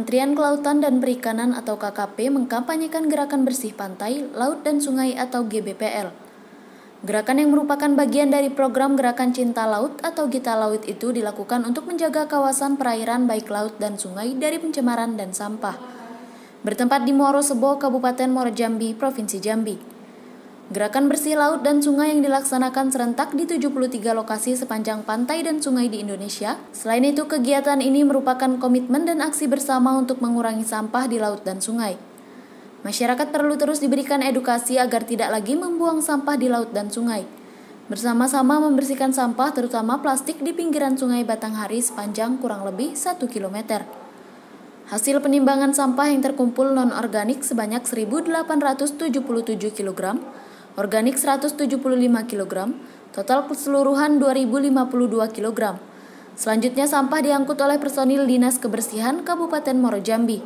Kementerian Kelautan dan Perikanan atau KKP mengkampanyekan gerakan bersih pantai, laut dan sungai atau GBPL. Gerakan yang merupakan bagian dari program Gerakan Cinta Laut atau Gita Laut itu dilakukan untuk menjaga kawasan perairan baik laut dan sungai dari pencemaran dan sampah. Bertempat di Muaro Sebo, Kabupaten Muaro Jambi, Provinsi Jambi. Gerakan bersih laut dan sungai yang dilaksanakan serentak di 73 lokasi sepanjang pantai dan sungai di Indonesia. Selain itu, kegiatan ini merupakan komitmen dan aksi bersama untuk mengurangi sampah di laut dan sungai. Masyarakat perlu terus diberikan edukasi agar tidak lagi membuang sampah di laut dan sungai. Bersama-sama membersihkan sampah terutama plastik di pinggiran sungai Batanghari sepanjang kurang lebih 1 km. Hasil penimbangan sampah yang terkumpul non-organik sebanyak 1.877 kg, organik 175 kg, total keseluruhan 2.052 kg. Selanjutnya sampah diangkut oleh personil Dinas Kebersihan Kabupaten Muaro Jambi.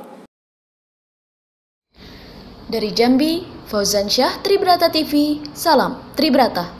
Dari Jambi, Fauzan Syah, Tribrata TV, salam Tribrata.